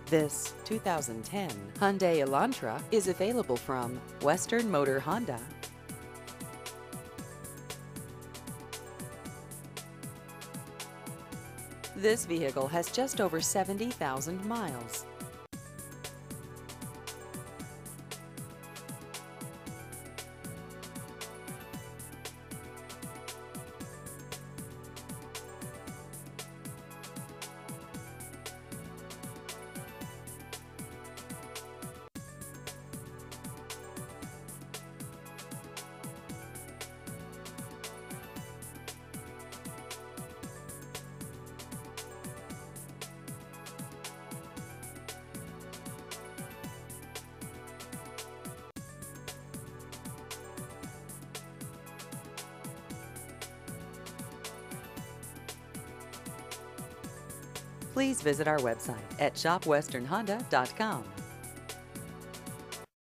This 2010 Hyundai Elantra is available from Western Motor Honda. This vehicle has just over 70,000 miles. Please visit our website at shopwesternhonda.com.